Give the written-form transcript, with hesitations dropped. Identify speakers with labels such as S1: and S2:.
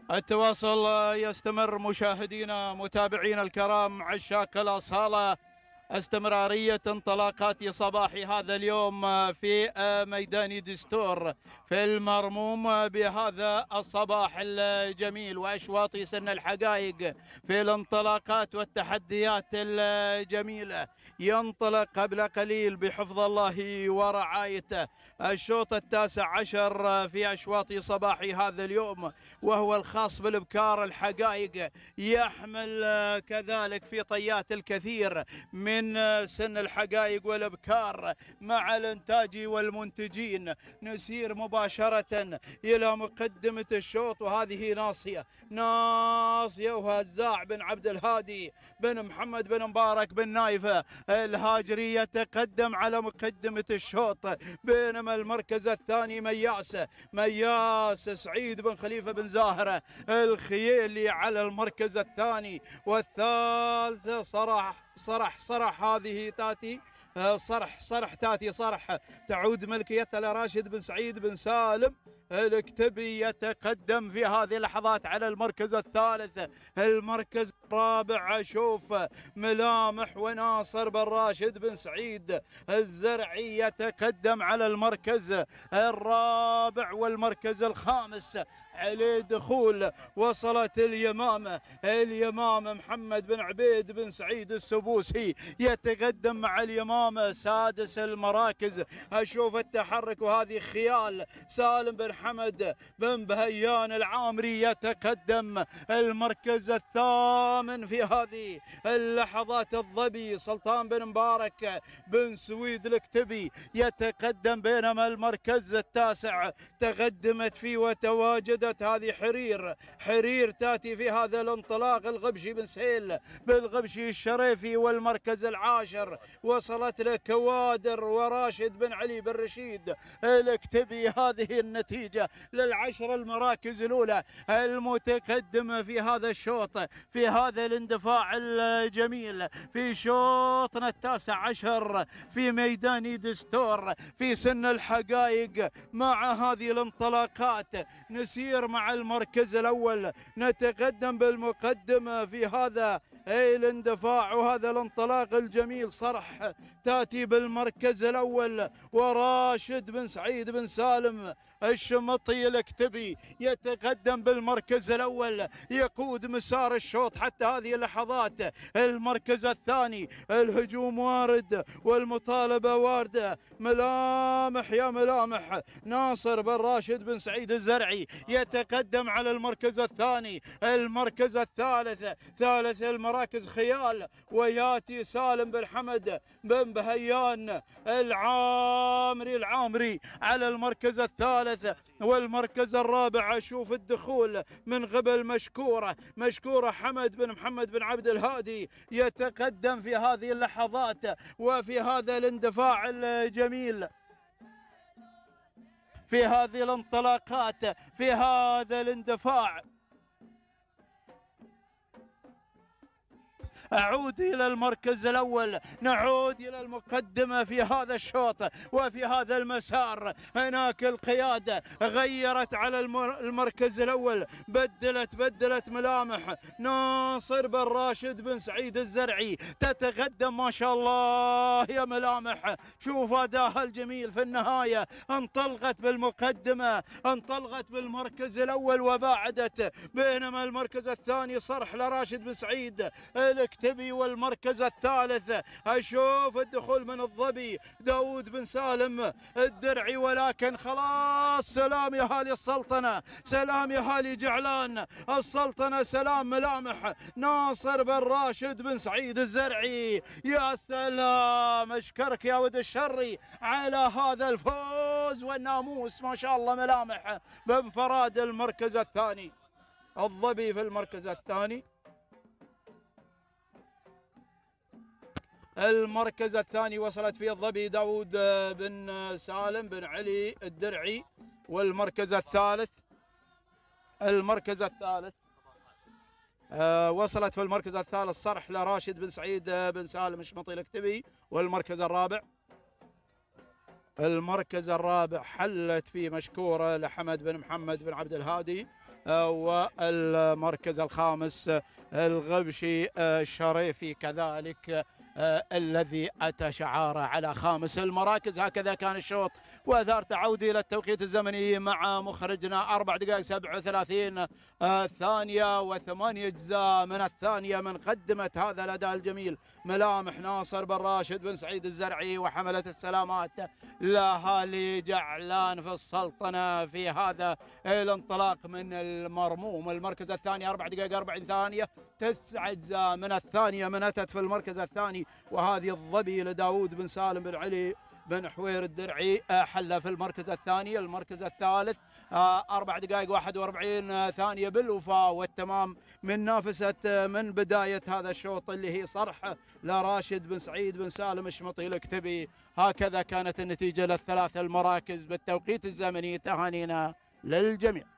S1: التواصل يستمر مشاهدينا متابعينا الكرام عشاق الأصالة. استمرارية انطلاقات صباح هذا اليوم في ميدان دستور في المرموم بهذا الصباح الجميل وأشواط سن الحقائق في الانطلاقات والتحديات الجميلة. ينطلق قبل قليل بحفظ الله ورعايته الشوط التاسع عشر في أشواط صباح هذا اليوم، وهو الخاص بالابكار الحقائق. يحمل كذلك في طيات الكثير من سن الحقائق والابكار مع الانتاج والمنتجين. نسير مباشرة الى مقدمة الشوط، وهذه ناصية وهزاع بن عبد الهادي بن محمد بن مبارك بن نايفة الهاجري يتقدم على مقدمة الشوط، بينما المركز الثاني مياس سعيد بن خليفة بن زاهرة الخيالي على المركز الثاني. والثالث صرح هذه تاتي صرح تعود ملكيتها لراشد بن سعيد بن سالم الكتبي، يتقدم في هذه اللحظات على المركز الثالث. المركز الرابع أشوف ملامح وناصر بن راشد بن سعيد الزرعي يتقدم على المركز الرابع. والمركز الخامس عليه دخول وصلت اليمامة محمد بن عبيد بن سعيد السبوسي يتقدم مع اليمامة. سادس المراكز أشوف التحرك، وهذه خيال سالم بن حمد بن بهيان العامري يتقدم. المركز الثامن في هذه اللحظات الظبي سلطان بن مبارك بن سويد الكتبي يتقدم، بينما المركز التاسع تقدمت فيه وتواجدت هذه حرير تاتي في هذا الانطلاق الغبشي بن سهيل بالغبشي الشريفي. والمركز العاشر وصلت له كوادر وراشد بن علي بن رشيد الكتبي. هذه النتيجة للعشر المراكز الأولى المتقدمة في هذا الشوط، في هذا الاندفاع الجميل في شوطنا التاسع عشر في ميدان دستور في سن الحقائق. مع هذه الانطلاقات نسير مع المركز الأول، نتقدم بالمقدمة في هذا الاندفاع وهذا الانطلاق الجميل. صرح تاتي بالمركز الأول، وراشد بن سعيد بن سالم الشمطي الكتبي يتقدم بالمركز الأول، يقود مسار الشوط حتى هذه اللحظات. المركز الثاني الهجوم وارد والمطالبة واردة، ملامح يا ملامح ناصر بن راشد بن سعيد الزرعي يتقدم على المركز الثاني. المركز الثالث ثالث المراكز خيال، وياتي سالم بن حمد بن بهيان العامري على المركز الثالث. والمركز الرابع أشوف الدخول من قبل مشكورة حمد بن محمد بن عبد الهادي يتقدم في هذه اللحظات وفي هذا الاندفاع الجميل، في هذه الانطلاقات، في هذا الاندفاع. أعود إلى المركز الأول، نعود إلى المقدمة في هذا الشوط وفي هذا المسار. هناك القيادة غيرت على المركز الأول، بدلت ملامح ناصر بن راشد بن سعيد الزرعي تتقدم. ما شاء الله يا ملامح، شوف أداها الجميل في النهاية، انطلقت بالمقدمة، انطلقت بالمركز الأول وباعدت، بينما المركز الثاني صرح لراشد بن سعيد الكتبي. والمركز الثالث أشوف الدخول من الظبي داود بن سالم الدرعي، ولكن خلاص سلام يا هالي السلطنة، سلام يا هالي جعلان السلطنة، سلام ملامح ناصر بن راشد بن سعيد الزرعي. يا سلام، اشكرك يا ود الشري على هذا الفوز والناموس، ما شاء الله ملامح بانفراد المركز الثاني. الظبي في المركز الثاني، المركز الثاني وصلت فيه الظبي داود بن سالم بن علي الدرعي. والمركز الثالث وصلت في المركز الثالث صرح لراشد بن سعيد بن سالم الشمطي الكتبي. والمركز الرابع حلت فيه مشكورة لحمد بن محمد بن عبد الهادي والمركز الخامس الغبشي الشريفي كذلك الذي أتى شعاره على خامس المراكز. هكذا كان الشوط، وأثار تعودي إلى التوقيت الزمني مع مخرجنا 4 دقائق 37 ثانية و8 أجزاء من الثانية من قدمة هذا الأداء الجميل ملامح ناصر بن راشد بن سعيد الزرعي وحملة السلامات لأهالي جعلان في السلطنة في هذا الانطلاق من المرموم. المركز الثاني 4 دقائق 40 ثانية 9 أجزاء من الثانية من أتت في المركز الثاني، وهذه الظبي لداود بن سالم بن علي بن حوير الدرعي حل في المركز الثاني. المركز الثالث 4 دقائق 41 ثانية بالوفاء والتمام من نافسة من بداية هذا الشوط اللي هي صرح لراشد بن سعيد بن سالم الشمطي الاكتبي. هكذا كانت النتيجة للثلاث المراكز بالتوقيت الزمني. تهانينا للجميع.